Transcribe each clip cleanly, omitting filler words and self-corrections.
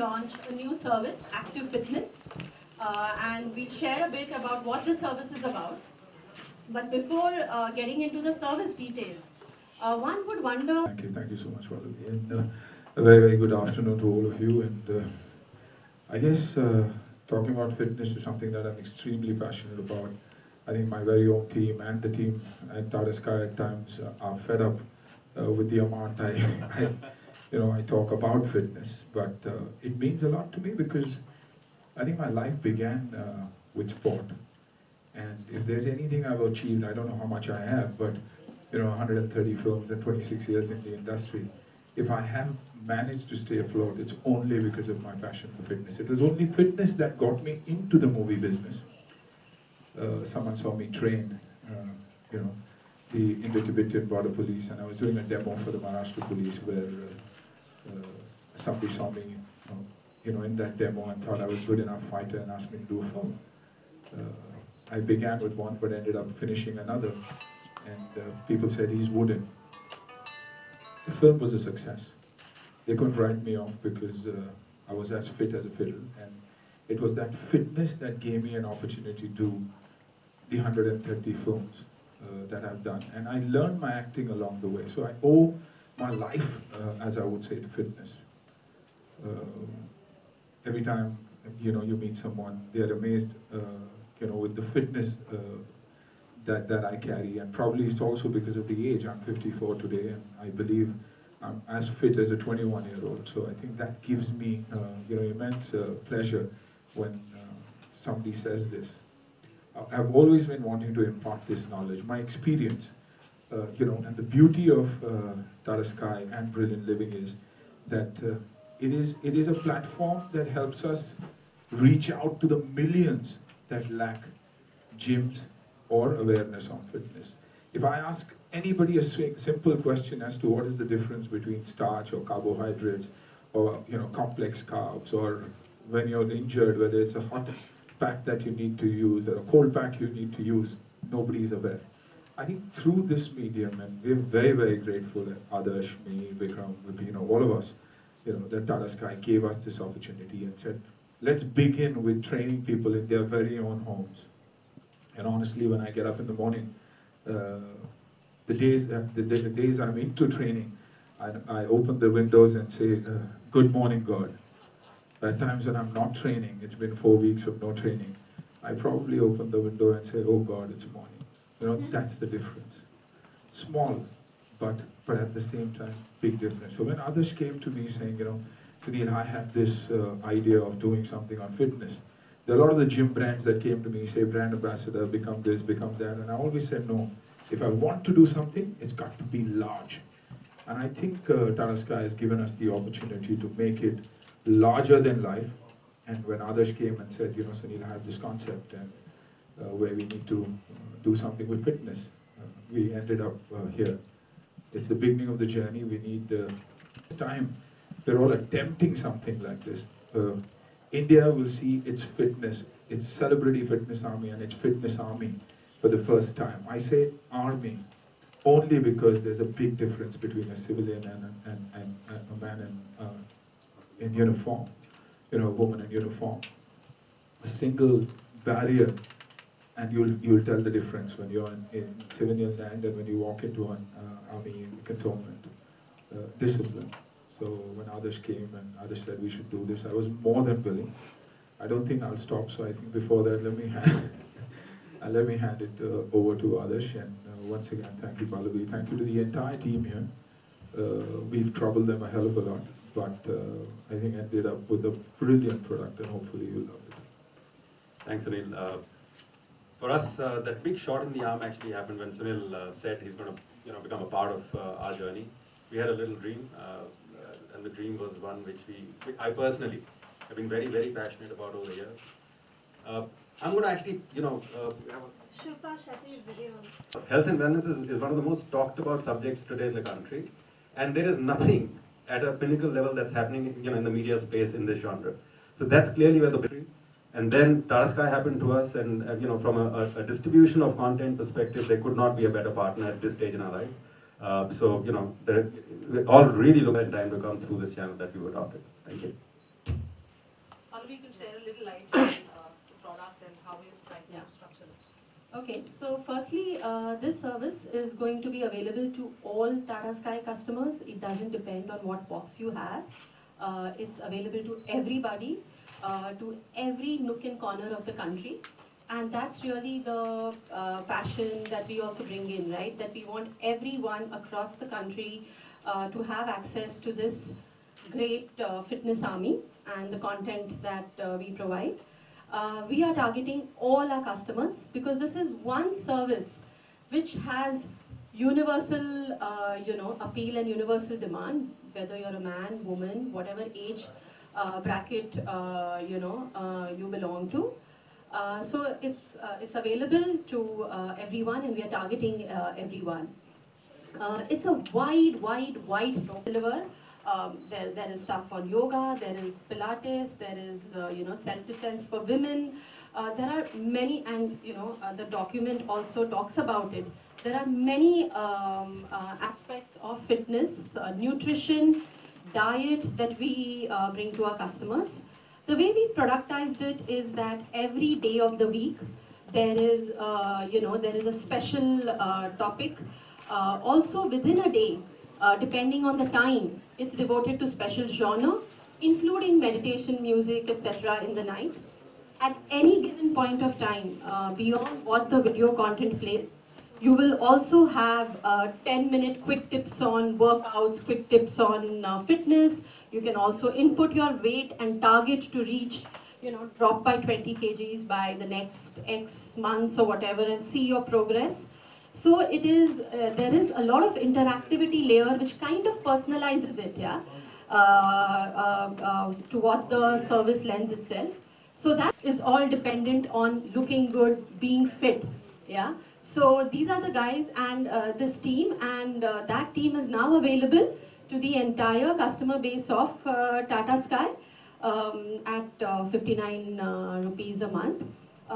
launch a new service, Active Fitness, and we'll share a bit about what the service is about. But before getting into the service details, one would wonder... Thank you so much, Valerie. And a very, very good afternoon to all of you. And I guess talking about fitness is something that I'm extremely passionate about. I think my very own team and the team at Tata Sky at times are fed up with the amount I talk about fitness. But it means a lot to me because I think my life began with sport. And if there's anything I've achieved, I don't know how much I have, but 130 films and 26 years in the industry. If I have managed to stay afloat, it's only because of my passion for fitness. It was only fitness that got me into the movie business. Someone saw me train, the Indo-Tibetan Border Police, and I was doing a demo for the Maharashtra Police where somebody saw me, in that demo and thought I was a good enough fighter and asked me to do a film. I began with one, but ended up finishing another, and people said he's wooden. The film was a success. They couldn't write me off because I was as fit as a fiddle, and it was that fitness that gave me an opportunity to do the 130 films that I've done, and I learned my acting along the way. So I owe my life, as I would say, to fitness. Every time you meet someone, they're amazed, with the fitness that I carry, and probably it's also because of the age. I'm 54 today, and I believe I'm as fit as a 21-year-old. So I think that gives me, immense pleasure when somebody says this. I've always been wanting to impart this knowledge, my experience, and the beauty of Tata Sky and Brilliant Living is that it is a platform that helps us reach out to the millions that lack gyms or awareness on fitness. If I ask anybody a simple question as to what is the difference between starch or carbohydrates or complex carbs, or when you're injured, whether it's a hot pack that you need to use or a cold pack you need to use, nobody is aware. I think through this medium, and we're very, very grateful that Adarsh, me, Vikram, all of us, that Tata Sky gave us this opportunity and said, let's begin with training people in their very own homes. And honestly, when I get up in the morning, the days I'm into training, I open the windows and say, good morning, God. At times when I'm not training, it's been 4 weeks of no training, I probably open the window and say, oh God, it's morning. That's the difference. Small, but at the same time, big difference. So when others came to me saying, Sunil, I have this idea of doing something on fitness. There are a lot of the gym brands that came to me, say brand ambassador, become this, become that, and I always said no. If I want to do something, it's got to be large. And I think Tata Sky has given us the opportunity to make it larger than life. And when others came and said, Sunil, I have this concept and where we need to do something with fitness, we ended up here. It's the beginning of the journey. We need time. We're all attempting something like this. India will see its fitness, its celebrity fitness army and its fitness army for the first time. I say army only because there's a big difference between a civilian and a man in uniform, a woman in uniform. A single barrier, and you'll tell the difference when you're in civilian land and when you walk into an army cantonment. Discipline. So when others came and others said we should do this, I was more than willing. I don't think I'll stop, so I think before that let me hand it over to Adarsh. And once again, thank you, Pallavi. Thank you to the entire team here. We've troubled them a hell of a lot, but I think ended up with a brilliant product, and hopefully you'll love it. Thanks, Sunil. For us, that big shot in the arm actually happened when Sunil said he's going to become a part of our journey. We had a little dream, and the dream was one which I personally have been very, very passionate about over the years. I'm going to actually, Shilpa Shetty's video. Health and wellness is one of the most talked about subjects today in the country, and there is nothing at a pinnacle level that's happening, in the media space in this genre. So that's clearly where the and then Tata Sky happened to us, and from a distribution of content perspective, there could not be a better partner at this stage in our life. We all really look at time to come through this channel that we adopted. Thank you. maybe you can share a little light on the product and how we're trying to structure it. Okay, so firstly, this service is going to be available to all Tata Sky customers. It doesn't depend on what box you have. It's available to everybody, to every nook and corner of the country. And that's really the passion that we also bring in, right? That we want everyone across the country to have access to this great fitness army and the content that we provide. We are targeting all our customers because this is one service which has universal, appeal and universal demand, whether you're a man, woman, whatever age bracket, you belong to. So it's available to everyone, and we are targeting everyone. It's a wide deliver. There is stuff on yoga, there is Pilates, there is self-defense for women. There are many, and the document also talks about it. There are many aspects of fitness, nutrition, diet that we bring to our customers. The way we've productized it is that every day of the week there is a special topic. Also within a day, depending on the time, it's devoted to special genre, including meditation, music, etc. in the night. At any given point of time, beyond what the video content plays, you will also have 10-minute quick tips on workouts, quick tips on fitness. You can also input your weight and target to reach, drop by 20 kgs by the next X months or whatever, and see your progress. So it is, there is a lot of interactivity layer which kind of personalizes it, to what the service lends itself. So that is all dependent on looking good, being fit, yeah. So these are the guys and this team, and that team is now available to the entire customer base of Tata Sky at 59 rupees a month.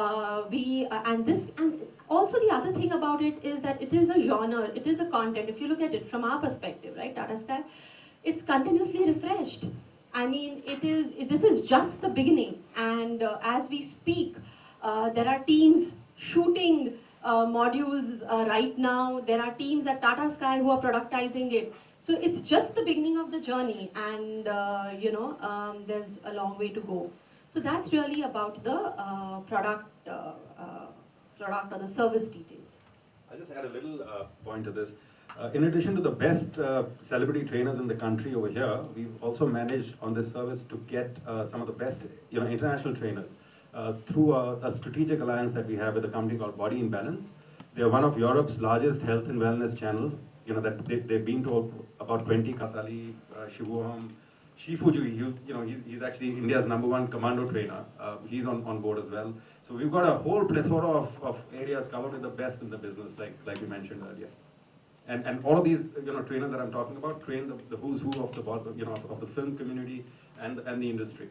And also the other thing about it is that it is a genre, it is a content. If you look at it from our perspective, right, Tata Sky, it's continuously refreshed. I mean, this is just the beginning, and as we speak, there are teams shooting modules right now. There are teams at Tata Sky who are productizing it. So it's just the beginning of the journey, and there's a long way to go. So that's really about the product or the service details. I'll just add a little point to this. In addition to the best celebrity trainers in the country over here, we've also managed on this service to get some of the best international trainers through a strategic alliance that we have with a company called Body in Balance. They're one of Europe's largest health and wellness channels. That they've been to about 20 Kasali, Shivoham, Shifuju, he's actually India's #1 commando trainer. He's on board as well. So we've got a whole plethora of areas covered with the best in the business, like we mentioned earlier. And all of these trainers that I'm talking about train the who's who of the film community and the industry.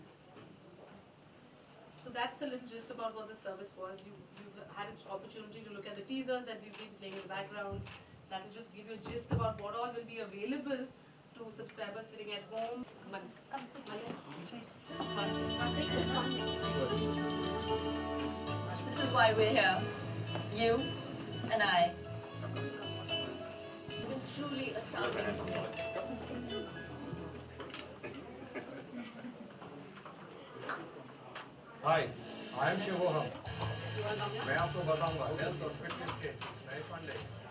So that's the little gist about what the service was. You've had an opportunity to look at the teasers that we've been playing in the background. That will just give you a gist about what all will be available to subscribers sitting at home. This is why we're here. You and I. You've been truly astounding for me. Hi, I am Shivoham. मैं आपको बताऊंगा health और fitness के नए फंडे